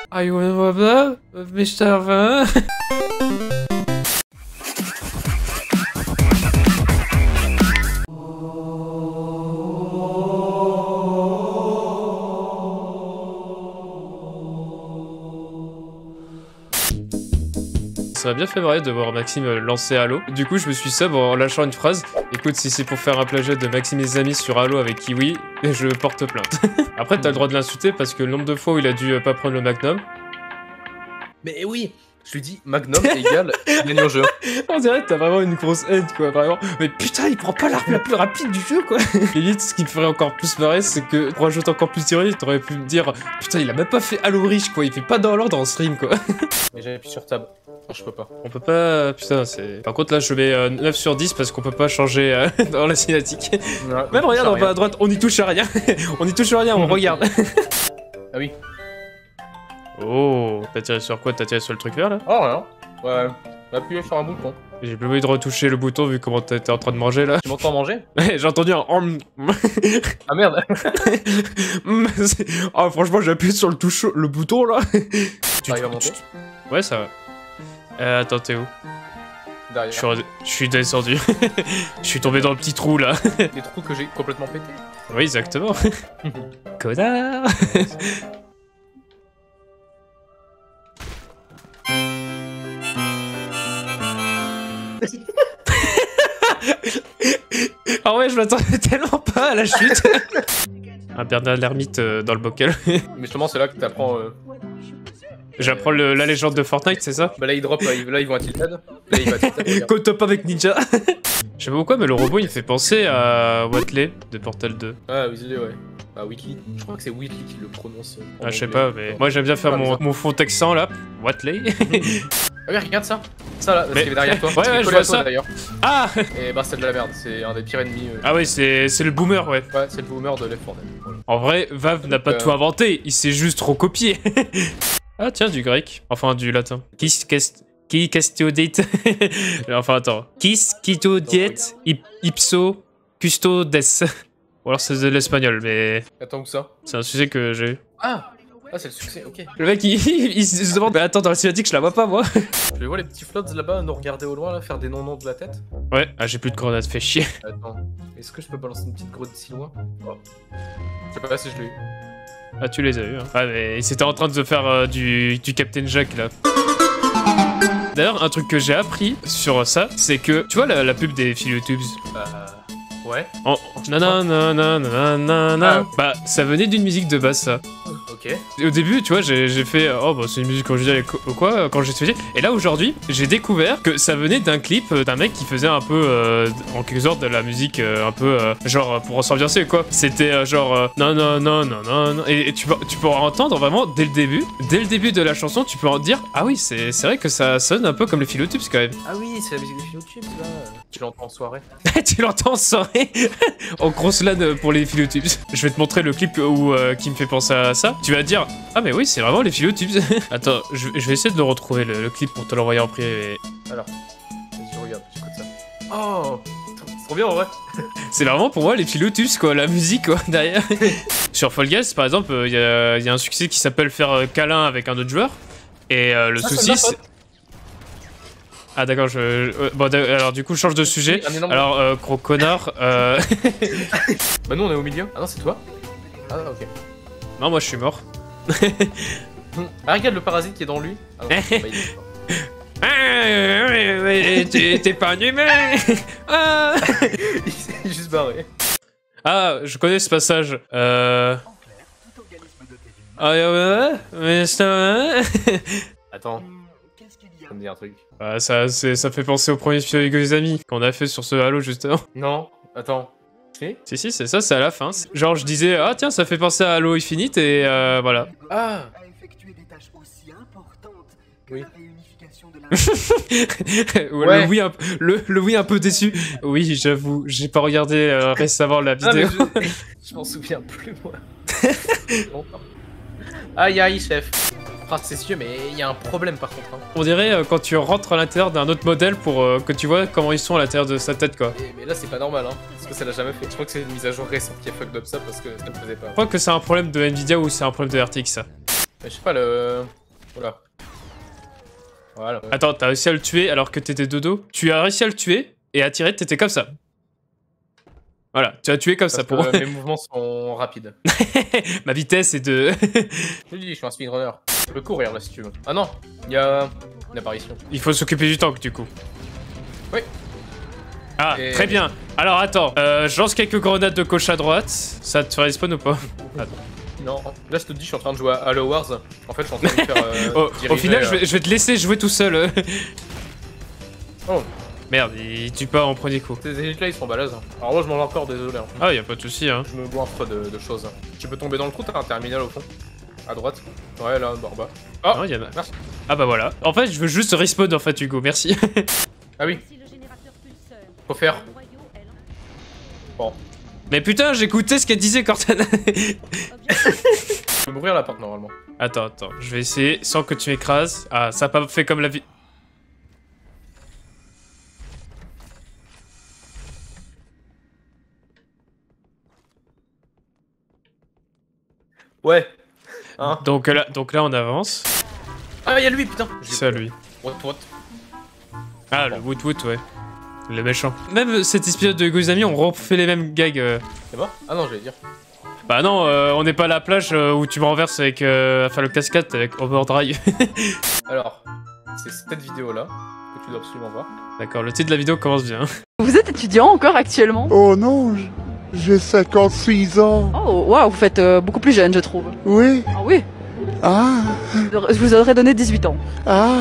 I wanna Mr. Van. Ça m'a bien fait marrer de voir Maxime lancer Halo. Du coup, je me suis sub en lâchant une phrase. Écoute, si c'est pour faire un plagiat de Maxime et ses amis sur Halo avec Kiwi, je porte plainte. Après, t'as le droit de l'insulter parce que le nombre de fois où il a dû pas prendre le Magnum. Mais oui, je lui dis Magnum égale gagne au jeu. On dirait que t'as vraiment une grosse haine, quoi, vraiment. Mais putain, il prend pas l'arme la plus rapide du jeu, quoi. Limite, ce qui me ferait encore plus marrer, c'est que pour ajouter encore plus d'ironie, t'aurais pu me dire putain, il a même pas fait Halo Reach, quoi. Il fait pas dans l'ordre en stream, quoi. Mais j'avais appuyé sur tab. Non, je peux pas. On peut pas... Putain, c'est... Par contre, là, je mets 9 sur 10 parce qu'on peut pas changer dans la cinématique. Ouais, même regarde en bas à droite, on y touche à rien. On y touche à rien, on regarde. Ah oui. Oh, t'as tiré sur quoi? T'as tiré sur le truc vert, là? Oh, rien. Ouais, appuyer sur un bouton. J'ai plus envie de retoucher le bouton vu comment t'étais en train de manger, là. Tu m'entends manger? J'ai entendu un... Ah merde. Oh, franchement, j'ai appuyé sur le bouton, là. Tu arrives à monter? Ouais, ça va. Attends, t'es où? Derrière. Je suis descendu. Je suis tombé dans le petit trou, là. Des trous que j'ai complètement pété. Oui, exactement. Connard. Ah ouais, je m'attendais tellement pas à la chute. Un Bernard l'ermite dans le bocal. Mais justement, c'est là que t'apprends... J'apprends la légende de Fortnite, c'est ça? Bah là, il drop, là, ils vont à tilted. Là, il va à tilted. Co-top avec Ninja. Je sais pas pourquoi, mais le robot, il me fait penser à Watley de Portal 2. Ah, Weasley, ouais. Bah, Whitley. Je crois que c'est Whitley qui le prononce. Ah, je sais pas, mais moi, j'aime bien faire mon fond texan, là. Watley. Ah oui, regarde ça. Ça, là, c'est derrière toi. Ouais, je vois ça. D'ailleurs. Ah. Et bah, c'est de la merde. C'est un des pires ennemis. Ah oui, c'est le boomer, ouais. Ouais, c'est le boomer de Left 4 Dead. Voilà. En vrai, Vav n'a pas tout inventé. Il s'est juste recopié. Ah tiens, du grec. Enfin, du latin. Qui custodite. Enfin, attends. Quistodiet ipso custodes. Ou alors c'est de l'espagnol, mais... Attends, où ça? C'est un sujet que j'ai eu. Ah, c'est le succès, ok. Le mec, il se demande... Mais attends, dans la cinématique, je la vois pas, moi. Je les vois, les petits flots là-bas, nous regarder au loin, là, faire des non-noms de la tête. Ouais, ah, j'ai plus de grenades, fait chier. Attends, est-ce que je peux balancer une petite grenade si loin? Oh. Je sais pas si je l'ai eu. Ah, tu les as eu, hein. Ah, mais c'était en train de faire du Captain Jack, là. D'ailleurs, un truc que j'ai appris sur ça, c'est que... Tu vois la pub des Philotubes? Ouais. Oh, nanana. Bah, ça venait d'une musique de base, ça. Ok. Et au début, tu vois, j'ai fait oh bah c'est une musique conviviale ou quoi quand j'ai étudié. Et là aujourd'hui, j'ai découvert que ça venait d'un clip d'un mec qui faisait un peu en quelque sorte de la musique un peu genre pour s'ambiancer quoi. C'était genre non. Et tu peux entendre vraiment dès le début de la chanson, tu peux en dire ah oui c'est vrai que ça sonne un peu comme les Philotubes quand même. Ah oui, c'est la musique des Philotubes là. Tu l'entends en soirée. Tu l'entends en soirée en grosse LAN pour les Philotubes. Je vais te montrer le clip où qui me fait penser à ça. Tu vas dire ah mais oui c'est vraiment les Philotubes. Attends je vais essayer de le retrouver le clip pour te l'envoyer en privé. Alors vas-y je regarde, j'écoute ça. Oh c'est trop bien en vrai. C'est vraiment pour moi les Philotubes quoi, la musique quoi derrière. Sur Fall Guys par exemple il y a un succès qui s'appelle faire câlin avec un autre joueur. Et le souci c'est... Ah d'accord, bon alors du coup je change de sujet. Alors gros connard. Bah nous on est au milieu. Ah non c'est toi. Ah ok. Non moi je suis mort. Ah regarde le parasite qui est dans lui. Ah non, t'es pas un humain. Ah. Il s'est juste barré. Ah je connais ce passage. Attends. Ça me dit un truc. Ah, ça fait penser au premier film avec les amis qu'on a fait sur ce Halo justement. Non, attends. Si, c'est ça, c'est à la fin. Genre je disais, ah tiens, ça fait penser à Halo Infinite et voilà. Ah oui. Ouais. Le oui un peu déçu. Oui, j'avoue, j'ai pas regardé récemment la vidéo. Ah, je m'en souviens plus moi. Aïe chef. Ah, c'est sûr, mais il y a un problème par contre. Hein. On dirait quand tu rentres à l'intérieur d'un autre modèle pour que tu vois comment ils sont à l'intérieur de sa tête quoi. Mais là c'est pas normal hein, parce que ça l'a jamais fait. Je crois que c'est une mise à jour récente qui a fucked up ça parce que ça ne faisait pas. Je crois que c'est un problème de Nvidia ou c'est un problème de RTX ça. Mais je sais pas, le Voilà. Voilà. Attends, t'as réussi à le tuer alors que t'étais de dos? Tu as réussi à le tuer et à tirer, t'étais comme ça. Voilà, tu as tué comme ça pour... Mes mouvements sont rapides. Ma vitesse est de... Je dis, je suis un speedrunner. Je peux courir là si tu veux. Ah non, il y a une apparition. Il faut s'occuper du tank du coup. Oui. Ah, très bien. Alors attends, je lance quelques grenades de gauche à droite. Ça te respawn ou pas? Attends. Non, là je te dis, je suis en train de jouer à Halo Wars. En fait, je suis en train de faire. Au final, je vais te laisser jouer tout seul. Oh. Merde, il tue pas en premier coup. Ces élites là ils sont balèzes. Alors moi je m'en vais encore, désolé. Hein. Ah, y'a pas de soucis, hein. Je me goinfre de choses. Tu peux tomber dans le trou, t'as un terminal au fond. À droite. Ouais, là, en bas. Oh, Non, y en a... merci. Ah bah voilà. En fait, je veux juste respawn en fait, Hugo, merci. Ah oui. Faut faire. Bon. Mais putain, j'écoutais ce qu'elle disait, Cortana. Je peux m'ouvrir la porte normalement. Attends, je vais essayer sans que tu m'écrases. Ah, ça a pas fait comme la vie. Ouais. Hein. Donc là, on avance. Ah, y'a lui, putain. C'est ça, lui. What. Ah, le Woot, ouais. Le méchant. Même cet épisode de Gozami, on refait les mêmes gags. C'est mort? Ah non, j'allais dire. Bah non, on n'est pas à la plage où tu me renverses avec enfin, le cascade avec Overdrive. Alors, c'est cette vidéo là que tu dois absolument voir. D'accord, le titre de la vidéo commence bien. Vous êtes étudiant encore actuellement? Oh non, j'ai 56 ans. Oh, waouh, vous faites beaucoup plus jeune, je trouve. Oui. Ah oui, Ah. je vous aurais donné 18 ans. Ah.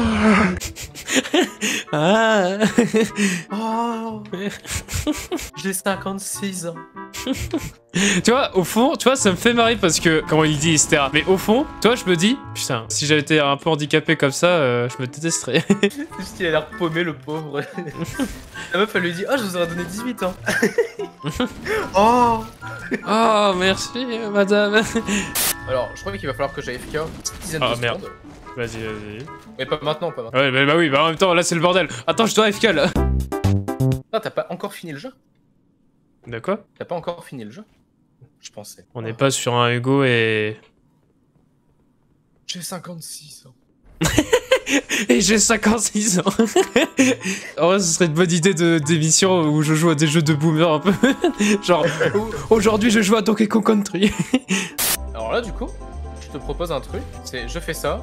Ah. Oh, j'ai 56 ans. Tu vois, au fond, tu vois, ça me fait marrer parce que, comment il dit, etc. Mais au fond, toi, je me dis, putain, si j'avais été un peu handicapé comme ça, je me détesterais. Juste qu'il a l'air paumé, le pauvre. La meuf, elle lui dit, oh, je vous aurais donné 18 ans. Oh. Oh, merci, madame. Alors, je crois qu'il va falloir que j'aille FK une dizaine Ah, de merde. secondes. Vas-y. Mais pas maintenant, pas maintenant. Ouais, bah oui, bah en même temps, là, c'est le bordel. Attends, je dois AFK, là. Ah, t'as pas encore fini le jeu? De quoi? T'as pas encore fini le jeu? Je pensais. On n'est pas sur un Hugo et... J'ai 56 ans. Et j'ai 56 ans. En vrai, ce serait une bonne idée d'émission où je joue à des jeux de boomer un peu. Genre, aujourd'hui, je joue à Donkey Kong Country. Alors là, du coup, je te propose un truc. C'est, je fais ça.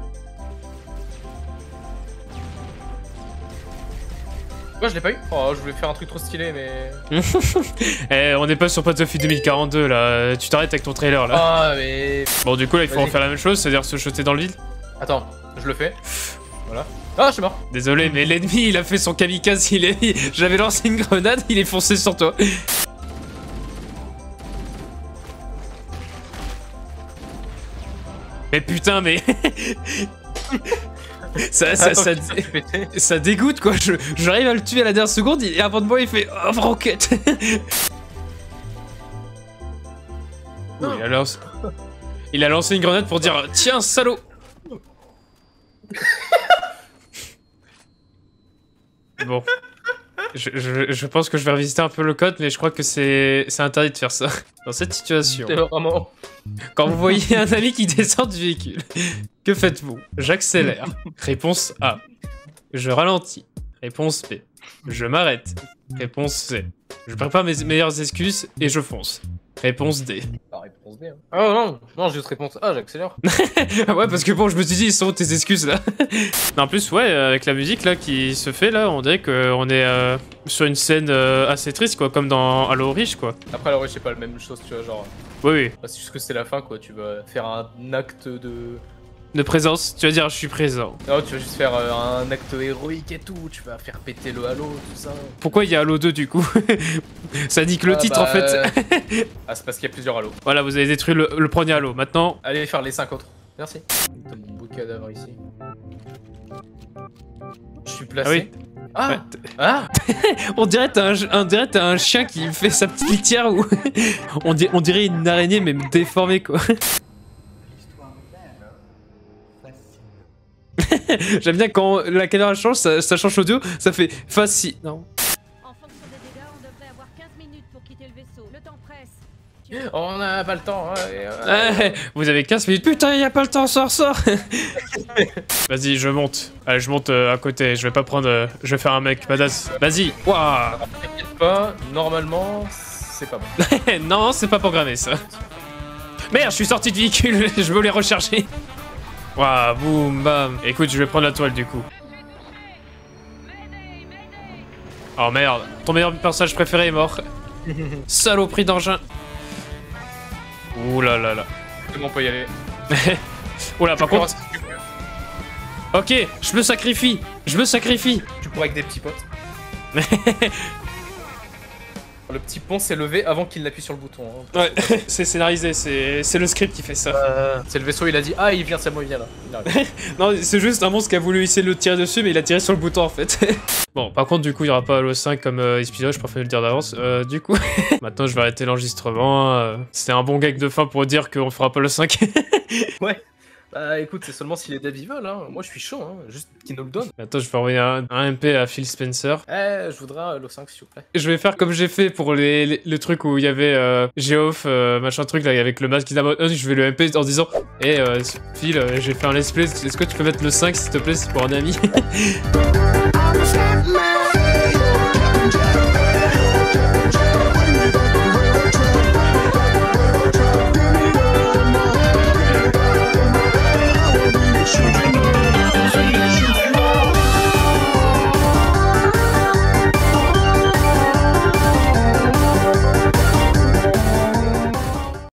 Moi, je l'ai pas eu. Oh, je voulais faire un truc trop stylé, mais... Eh, on n'est pas sur Battlefield 2042, là. Tu t'arrêtes avec ton trailer, là. Ah, mais... Bon, du coup, là, il faut Vas-y. en faire la même chose, c'est-à-dire se jeter dans le vide. Attends, je le fais. Voilà. Ah, je suis mort. Désolé, mais l'ennemi, il a fait son kamikaze, j'avais lancé une grenade, il est foncé sur toi. Mais putain, mais... ça dégoûte, quoi. J'arrive à le tuer à la dernière seconde, et avant de moi, il fait... Oh, roquette. Il a lancé une grenade pour dire... Tiens, salaud. Bon. Je pense que je vais revisiter un peu le code, mais je crois que c'est interdit de faire ça. Dans cette situation, C'est vraiment... quand vous voyez un ami qui descend du véhicule, que faites-vous? J'accélère. Réponse A. Je ralentis. Réponse B. Je m'arrête. Réponse C. Je prépare mes meilleures excuses et je fonce. Réponse D. Ah, réponse D. Hein. Oh non, juste réponse A, j'accélère. Ouais, parce que bon, je me suis dit, ils sont où tes excuses là? En plus, ouais, avec la musique là qui se fait là, on dirait qu'on est sur une scène assez triste, quoi, comme dans Halo Reach, quoi. Après, alors, c'est pas la même chose, tu vois, genre... Oui. C'est juste que c'est la fin, quoi. Tu vas faire un acte de... De présence, tu vas dire, je suis présent. Non, tu vas juste faire un acte héroïque et tout. Tu vas faire péter le Halo, tout ça. Pourquoi il y a Halo 2 du coup? Ça nique le titre en fait. Ah, c'est parce qu'il y a plusieurs Halo. Voilà, vous avez détruit le premier Halo. Maintenant, Allez faire les 5 autres. Merci. T'as mon beau cadavre ici. Je suis placé. Ah oui. Ah, Ouais, ah. on dirait t'as un chien qui fait sa petite litière ou on dirait une araignée mais déformée quoi. J'aime bien quand la caméra change, ça change l'audio, ça fait facile. Non. En fonction des dégâts, on devrait avoir 15 minutes pour quitter le vaisseau. Le temps presse. On a pas le temps. Hein, Vous avez 15 minutes. Putain, y a pas le temps, sors. Vas-y, je monte. Allez, je monte à côté. Je vais pas prendre. Je vais faire un mec badass. Vas-y. Waouh. T'inquiète pas, normalement, c'est pas bon. Non, c'est pas programmé ça. Merde, je suis sorti de véhicule. Je veux les recharger. Waouh, boum, bam. Écoute, je vais prendre la toile du coup. Oh merde, ton meilleur personnage préféré est mort. Saloperie d'engin. Ouh là là là. C'est bon, on peut y aller. Oula, par contre. Ok, je me sacrifie. Je me sacrifie. Tu pourras avec des petits potes. Le petit pont s'est levé avant qu'il n'appuie sur le bouton. Hein. Ouais, c'est scénarisé, c'est le script qui fait ça. C'est le vaisseau, il a dit ah il vient, c'est moi, il vient là. Il arrive. Non, c'est juste un monstre qui a voulu essayer de le tirer dessus, mais il a tiré sur le bouton en fait. Bon, par contre, du coup, il n'y aura pas Halo 5 comme épisode, je préfère le dire d'avance. Du coup, maintenant je vais arrêter l'enregistrement. C'était un bon gag de fin pour dire qu'on fera pas le 5. Ouais. Bah écoute, c'est seulement si les devs y veulent, hein. Moi je suis chaud, hein. Juste qu'ils nous le donnent. Attends, je vais envoyer un MP à Phil Spencer. Je voudrais un Halo 5 s'il vous plaît. Je vais faire comme j'ai fait pour le truc où il y avait Geoff, machin truc là, avec le masque qui d'abord. Je vais le MP en disant Phil, j'ai fait un let's play, est-ce que tu peux mettre le 5 s'il te plaît, c'est pour un ami.